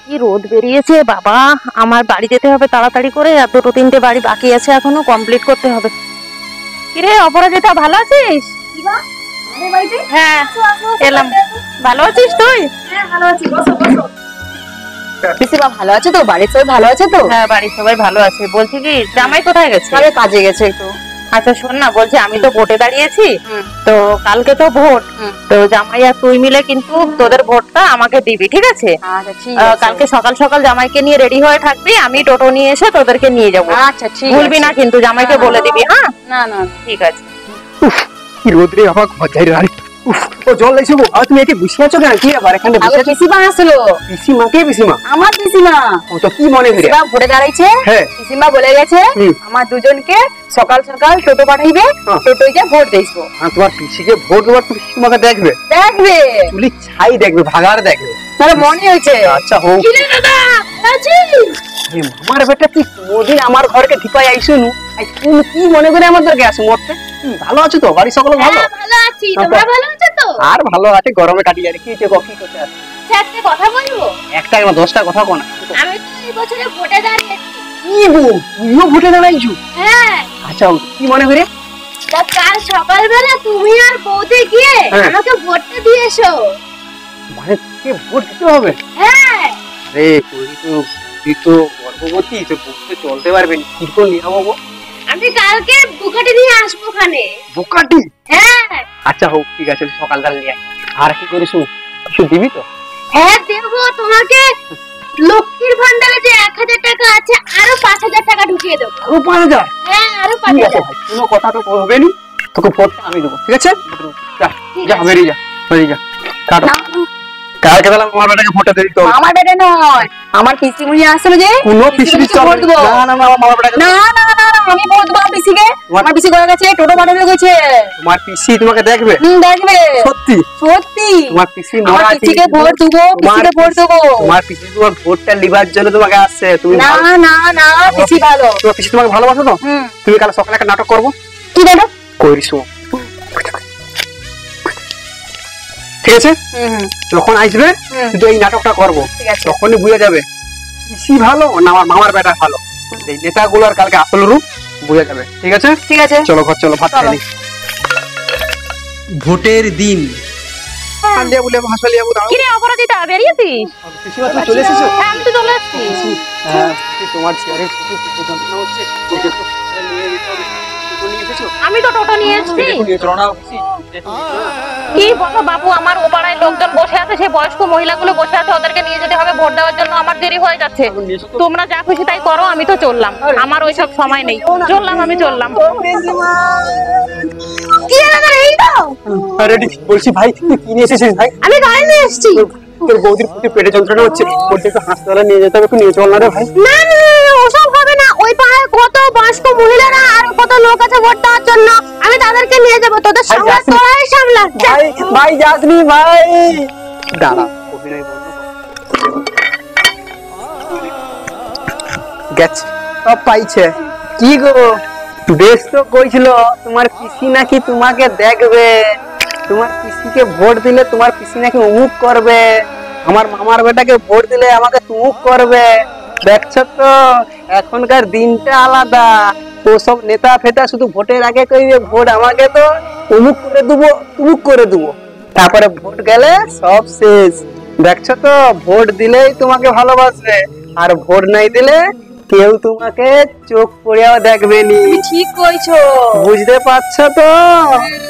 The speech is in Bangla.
কি রোদ বেরিয়েছে বাবা, আমার বাড়ি যেতে হবে তাড়াতাড়ি করে, আর দুটো তিনটে বাড়ি বাকি আছে এখনো কমপ্লিট করতে হবে। কিরে অপরাজিতা, ভালো আছিস? হ্যাঁ এলাম। ভালো আছিস তুই? হ্যাঁ ভালো আছি, বসো বসো। পিসিমা ভালো আছে তো? বাড়ির সবাই ভালো আছে তো? হ্যাঁ বাড়ির সবাই ভালো আছে। বলছি কি জামাই কোথায় গেছে? আরে কাজে গেছে একটু। আচ্ছা শোন না, বলছি আমি তো ভোটে দাঁড়িয়েছি, তো কালকে তো ভোট, তো জামাই আর তুই মিলে কিন্তু তোদের ভোটটা আমাকে দিবি, ঠিক আছে? আচ্ছা ঠিক আছে। কালকে সকাল সকাল জামাইকে নিয়ে রেডি হয়ে থাকবি, আমি টোটো নিয়ে এসে তোদেরকে নিয়ে যাবো। আচ্ছা ঠিক ভুলবি না কিন্তু, জামাইকে বলে দিবি। হ্যাঁ না না ঠিক আছে। কি রোদ্রে বাবা, ঘর রাড়ি। ও জল লাইছো গো, আর তুমি একে বসে আছো কেন? কি ব্যাপার এখানে বসে আছো? পিসিমা আসলো। পিসিমা? কে পিসিমা? আমার পিসিমা। ও তো কি মনে করে? পিসিমা ভোটে দাঁড়াইছে। হ্যাঁ। পিসিমা বলে গেছে আমার দুজনকে সকাল সকাল টোটো পাঠাইবে, টোটোয় যা ভোট দেইবো। আর তোমার পিসিকে ভোট দেওয়ার তো পিসিমাকে দেখবে? দেখবে, চুলি ছাই দেখবে, ভাগার দেখবে। তাহলে মনে হয়েছে। আচ্ছা হোক। কি রে দাদা, আছিস? আমার বেটা তুই কোনদিন আমার ঘরকে ঢিপাই আইসো নু, তুমি কি মনে করে আমাদেরকে আসো মরতে? ভালো আছো তো? বাড়ি সকলে ভালো? ভালো আছি, তোমরা ভালো আছো তো? আর ভালো আছে, গরমে কাটিয়ে আর কি হচ্ছে, কফি করতে আছে। একটা কথা বলবো? একটা না 10টা কথা কোনা। আমি তো এই বছরে ভোটে দাঁড়িয়েছি। কি গো, তুইও ভোটে দাঁড়াইছো? হ্যাঁ। আচ্ছা কি মনে করে? তা কাল সকালবেলা তুমি আর বৌদি গিয়ে আমাকে ভোটটা দিয়ে এসো। মানে কে ভোট দিতে হবে? হ্যাঁ। আরে তুই তো গর্ভবতী, তো বুঝতে চলতে পারবে না, কি করে নিয়ে যাবো? আমি কালকে বুকাটি নিয়ে আসবো ওখানে। বুকাটি? হ্যাঁ। আচ্ছা হোক, ঠিক আছে, সকালবেলা নিয়ে আয়। আর কি করিস, কিছু দিবি তো? হ্যাঁ দেবো তোমাকে। লক্ষ্মীর ভান্ডারে যে 1000 টাকা আছে, আরো 5000 টাকা ঢুকিয়ে দেবো। আরো 5000? হ্যাঁ আরো ঠিক আছে 5000। ভাই, কোনো কথা তো বলবে নি, তোকে ভোটটা আমি দেবো, ঠিক আছে? যা যা, বেরিয়ে যা, বেরিয়ে যা, কাটো। কালকে বেলা আমার বেটাকে ভোটটা দিয়ে দিতে হবে। আমার বেটা নয়, আমার পিসিমণি আসলো যে। কোনো পিসির ভোট দেবো। না না না, আমার বেটাকে না না না না, আমি ভোট দেবো পিসিকে। আমার পিসি করে গেছে, টোটো পাঠাবে গেছে। তোমার পিসি তোমাকে দেখবে? দেখবে। সত্যি? সত্যি তোমার পিসি আমার পিসিকে ভোট দেবো, পিসিকে ভোট দেবো। তোমার পিসি তোমার ভোটটা লিবার জন্য তোমাকে আসছে। তুমি না না না, পিসি ভালো। তোমার পিসি তোমাকে ভালোবাসো তো? তুমি কাল সকালে একটা নাটক করবো। কি দাদা? করিস, ঠিক আছে? যখন আসবে শুধু এই নাটকটা করবো, তখনই বুঝে যাবে পিসি ভালো না আমার মামার বেটা ভালো। এই নেতাগুলোর কালকে আসল রূপ বুঝে যাবে, ঠিক আছে? ঠিক আছে, চলো ঘর চলো, ভাত খাই। ভোটের দিন কিরে অপরাজিতা, বেরিয়েছিস? চলে এসেছো? হ্যাঁ আমি তো চলে এসেছি। তোমার চেয়ারে যন্ত্রণা হচ্ছে, আমি তো টোটো নিয়ে এসেছি। কি বলো বাবু, আমার ও পাড়ায় লোকজন বসে আছে, সেই বয়স্ক মহিলাগুলো বসে আছে, ওদেরকে নিয়ে যেতে হবে ভোট দেওয়ার জন্য, আমার দেরি হয়ে যাচ্ছে। তোমরা যা খুশি তাই করো, আমি তো চললাম, আমার ওইসব সময় নেই। চললাম, আমি চললাম। কি দাদা এই দাও। আরে বলছি ভাই, তুই কি নিয়ে এসেছিস ভাই? আমি গাড়ি নিয়ে এসেছি। তোর বৌদির প্রতি পেটে যন্ত্রণা হচ্ছে, ওর একটু হাসপাতালে নিয়ে যেতে হবে, একটু নিয়ে চল না রে ভাই। না না না, ওসব হবে না। ওই পাড়ায় কত বয়স্ক মহিলারা আর কত লোক আছে ভোট দেওয়ার জন্য, আমি তাদেরকে নিয়ে যাবো। তোদের সঙ্গে তোরাই সামলা। ভাই ভাই যাসনি ভাই, দাঁড়া, অভিনয় বন্ধ কর। গেছে, সব পাইছে। কি গো, বেশ তো কইছিল তোমার পিসি নাকি তোমাকে দেখবে, তোমার পিসিকে ভোট দিলে তোমার পিসি নাকি অমুক করবে, আমার মামার বেটাকে ভোট দিলে আমাকে তুমুক করবে। দেখছো তো এখনকার দিনটা আলাদা। ওসব নেতা ফেতা শুধু ভোটের আগে কইবে ভোট আমাকে তো অমুক করে দেবো, তুমুক করে দেবো, তারপরে ভোট গেলে সব শেষ। দেখছো তো, ভোট দিলেই তোমাকে ভালোবাসবে, আর ভোট নাই দিলে কেউ তোমাকে চোখ পড়িয়াও দেখবে নি। ঠিক কইছো। বুঝতে পারছো তো?